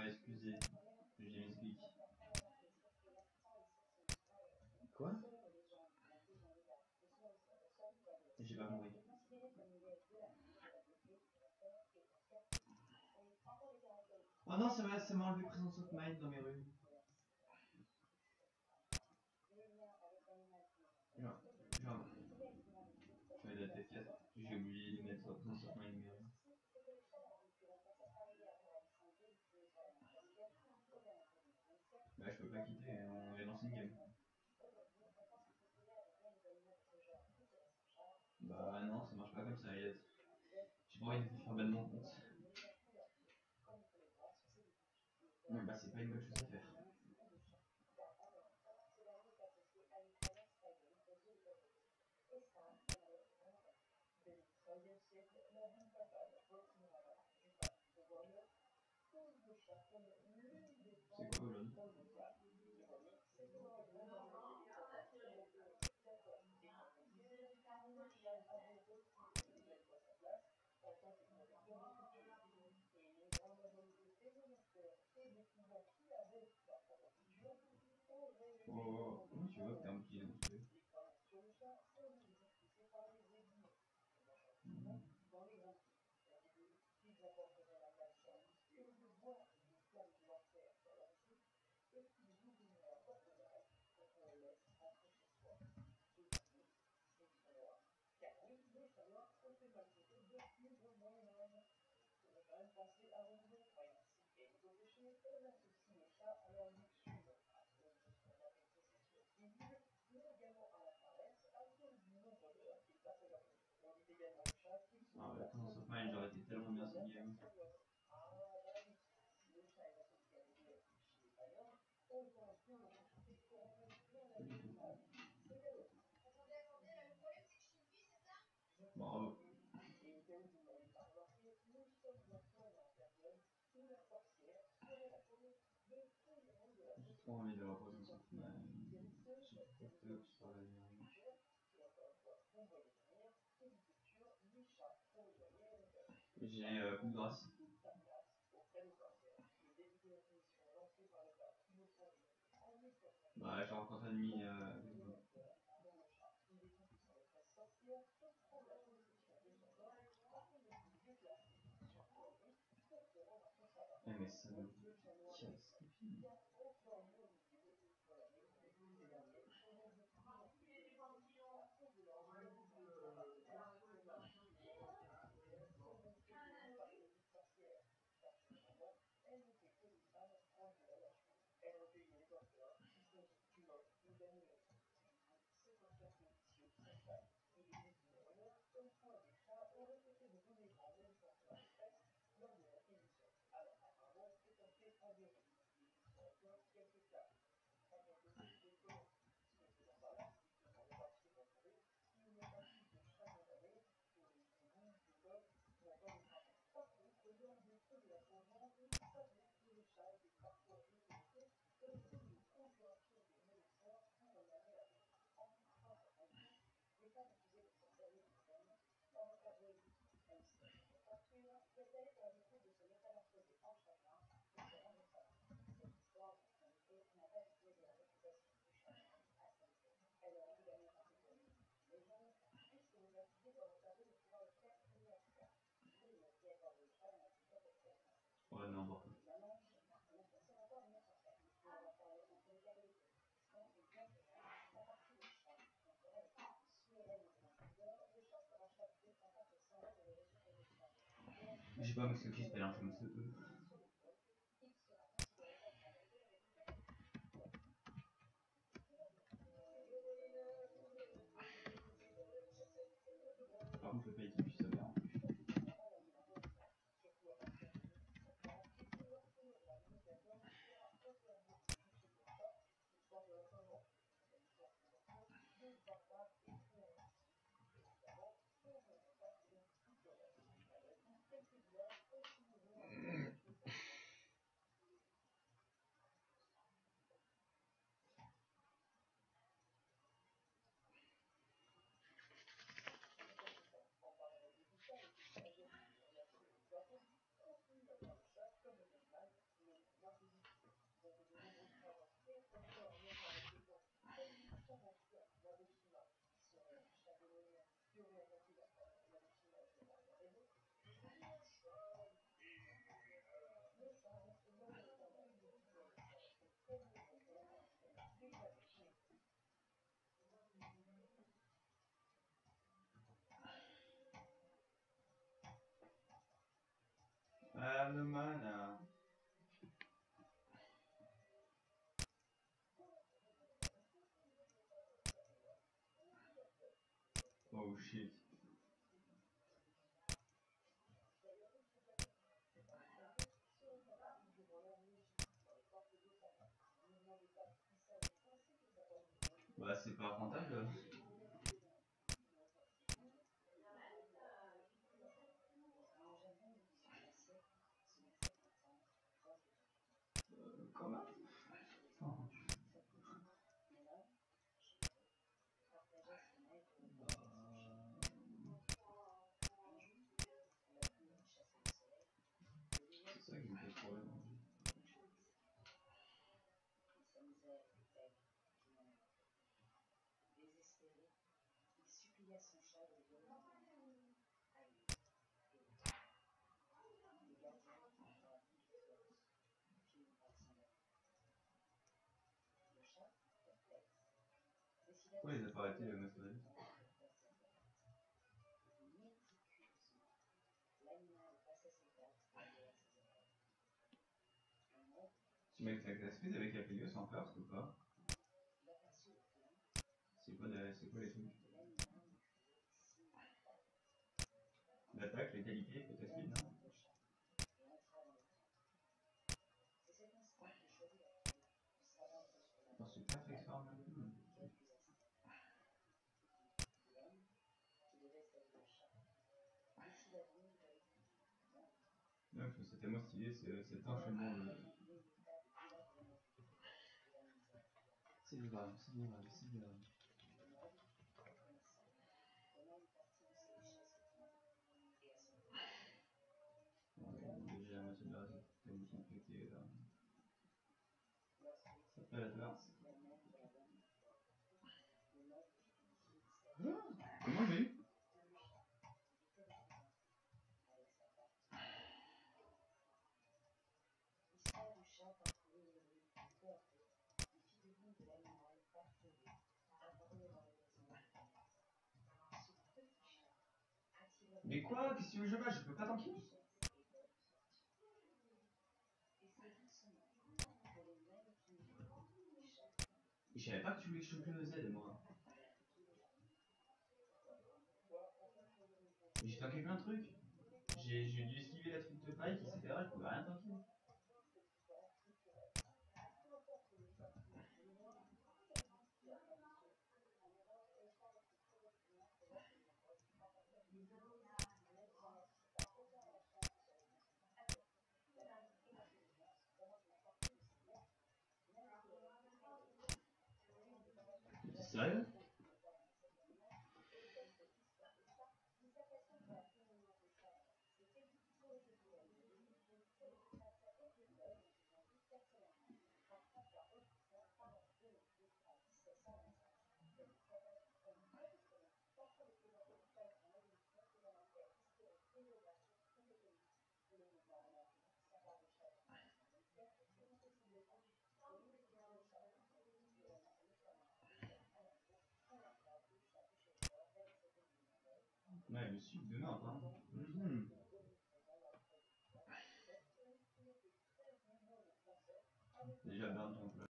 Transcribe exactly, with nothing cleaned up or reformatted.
Ouais, excusez, je m'explique. Quoi? J'ai pas compris. Oh non, c'est vrai, ça m'a enlevé Presence of Mind dans mes rues. Genre, genre, je vais la T quatre, j'ai oublié de mettre Presence of Mind dans mes rues. Bah, je peux pas quitter, on vient lancer une game. Bah non, ça marche pas comme ça, Elias. J'ai pas envie de faire ban mon compte. Ouais, bah c'est pas une bonne chose à faire. C'est quoi, Olon? Oh, comment tu vois que t'es un petit monstrueux? Mmh. Ah, la Presence of Mind, j'aurais été tellement bien cette game. Bravo. J'ai trop envie de la Presence of Mind. J'ai trop peur sur la merde. J'ai euh, coup de grâce. Bah, genre quand t'as mis. Euh... Eh, mais ça me casse les filles. Ouais, non, bon. Je sais pas, mais c'est qui s'appelle un comme ça. Par contre, le pays qui puisse savoir. Ah, le mana. Oh shit. Bah, c'est pas rentable. Euh, comment oh. C'est ça qui me pose problème. Pourquoi ils ont pas arrêté le mastodonte? Tu mets ta classe prise avec Apelios en first ou pas? C'est quoi, de, c'est quoi les trucs? L'attaque, les qualités, peut-être speed, non? Oh, c'est perfect form. Hmm. Ouais, je trouve ça tellement stylé, cet enchaînement de... C'est grave, c'est grave, c'est grave. Ouais, déjà la moitié de la raison, la mission qui est là. Après la traverse. Ah, comment j'ai eu? Mais quoi? Qu'est-ce que tu veux que je fasse? Je peux pas tanker? Je savais pas que tu voulais que je chope le Z, moi. Mais j'ai tanké plein de trucs. J'ai dû esquiver la truc de pike, et cetera. Je pouvais rien tanker. T'es sérieux? Ouais, le sud de Nantes, hein. Mmh. Déjà, Bernd,